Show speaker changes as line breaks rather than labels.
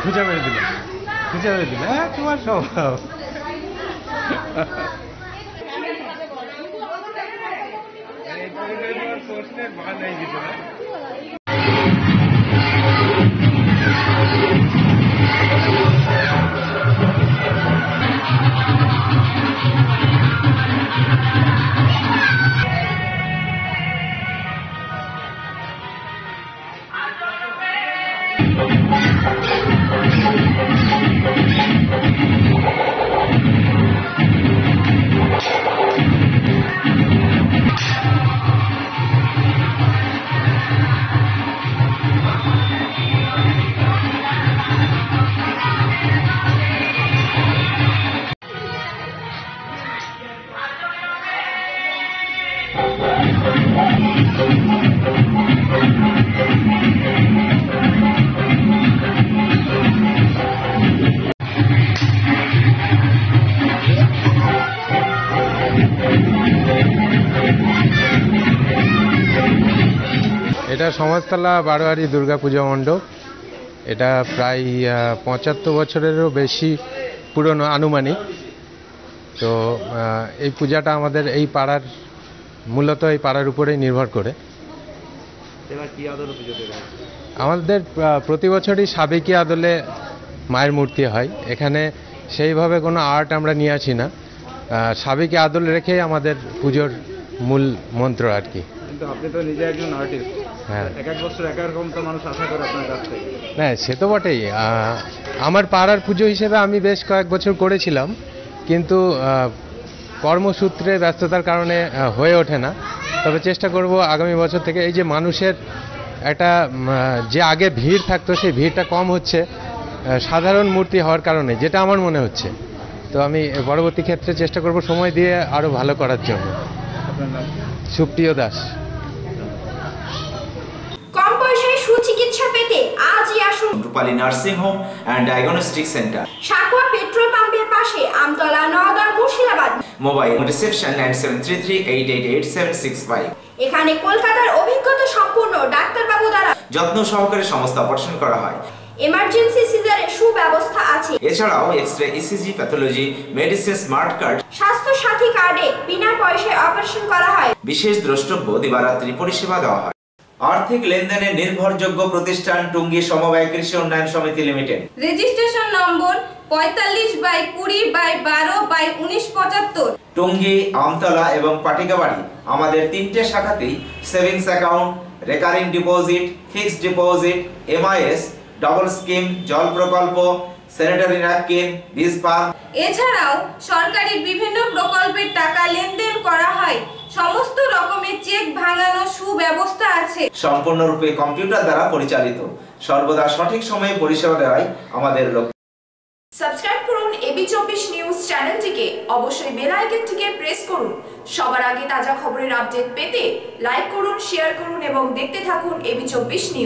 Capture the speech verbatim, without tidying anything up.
খুঁজে মেরে দিলে খুঁজে মেরে দিলে হ্যাঁ তোমার স্বভাব। এটা সমাজতলা বারোয়ারি দুর্গা পূজা মণ্ডপ। এটা প্রায় পঁচাত্তর বছরেরও বেশি পুরনো আনুমানিক। তো এই পূজাটা আমাদের এই পাড়ার মূলত এই পাড়ার উপরেই নির্ভর করে। আমাদের প্রতি বছরই সাবেকি আদলে মায়ের মূর্তি হয়। এখানে সেইভাবে কোনো আর্ট আমরা নিয়ে আসি না, সাবেকি আদল রেখেই আমাদের পুজোর মূল মন্ত্র আর কি।
কিন্তু আপনি তো নিজে একজন আর্টিস্ট, হ্যাঁ, এক এক বছর এক এক রকম তো মানুষ আশা করে আপনার কাছ থেকে।
হ্যাঁ, সে তো বটেই। আমার পাড়ার পুজো হিসেবে আমি বেশ কয়েক বছর করেছিলাম, কিন্তু কর্মসূত্রে ব্যস্ততার কারণে হয়ে ওঠে না। তবে চেষ্টা করব আগামী বছর থেকে। এই যে মানুষের একটা যে আগে ভিড় থাকতো সেই ভিড়টা কম হচ্ছে সাধারণ মূর্তি হওয়ার কারণে, যেটা আমার মনে হচ্ছে। তো আমি পরবর্তী ক্ষেত্রে চেষ্টা করব সময় দিয়ে আরও ভালো করার জন্য।
আপনার নাম?
সুপ্রিয় দাস।
কম পয়সায় সুচিকিৎসা পেতে আজই আসুন
Rupali nursing home and diagnostic centre,
Sakua petrol পাম্পের পাশে, Amtala, Naoda, Murshidabad.
Mobile reception nine seven three three eight eight eight seven six five.
এখানে কলকাতার অভিজ্ঞতা সম্পূর্ণ ডাক্তারবাবু দ্বারা
যত্ন সহকারে সমস্ত অপারেশন করা হয়।
এমার্জেন্সি সিজারের সুব্যবস্থা আছে।
এছাড়াও x ray, ECG, pathology, medicine, smart card,
Swasthya Sathi কার্ডে বিনা পয়সায় অপারেশন করা হয়।
বিশেষ দ্রষ্টব্য দিবারাত্রি পরিষেবা দেওয়া হয়। আর্থিক লেনদেনের নির্ভরযোগ্য প্রতিষ্ঠান টুঙ্গি সমবায় কৃষি উন্নয়ন সমিতি লিমিটেড।
রেজিস্ট্রেশন নম্বর পঁয়তাল্লিশ বাই কুড়ি বাই বারো বাই উনিশ পঁচাত্তর।
টুঙ্গি, আমতলা এবং পাটিকাবাড়ি আমাদের তিনটে শাখাতেই savings account, recurring deposit, fixed deposit, MIS, double scheme, জল প্রকল্প, স্যানিটারি ন্যাপকিন, বীজ পাম্প,
এছাড়াও সরকারি বিভিন্ন প্রকল্পের টাকা লেনদেন করা হয়। সমস্ত রকমের চেক ভাঙানো সুব্যবস্থা আছে।
সম্পূর্ণরূপে কম্পিউটার দ্বারা পরিচালিত। সর্বদা সঠিক সময়ে পরিষেবা দেওয়াই আমাদের লক্ষ্য।
সাবস্ক্রাইব করুন এবি চব্বিশ নিউজ চ্যানেলটিকে, অবশ্যই বেল আইকনটিকে প্রেস করুন। সবার আগে তাজা খবরের আপডেট পেতে লাইক করুন, শেয়ার করুন এবং দেখতে থাকুন এবি চব্বিশ নিউজ।